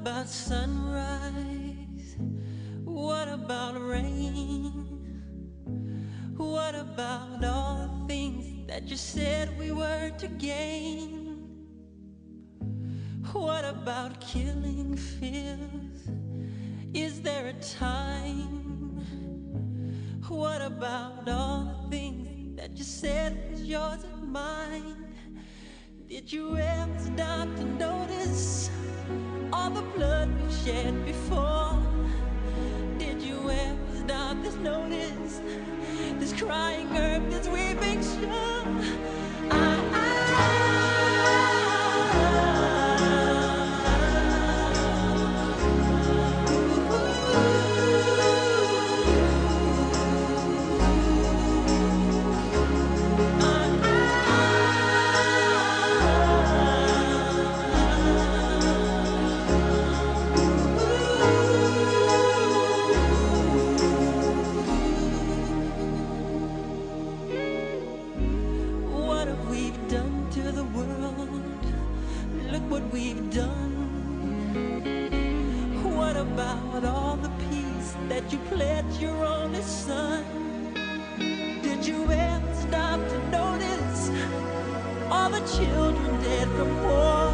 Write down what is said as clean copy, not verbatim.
about sunrise? What about rain? What about all the things that you said we were to gain? What about killing fears? Is there a time? What about all the things that you said was yours and mine? Did you ever stop to notice all the blood we've shed before? Did you ever stop to notice this crying earth, this weeping shore? Look what we've done. What about all the peace that you pledged your only son? Did you ever stop to notice all the children dead from war?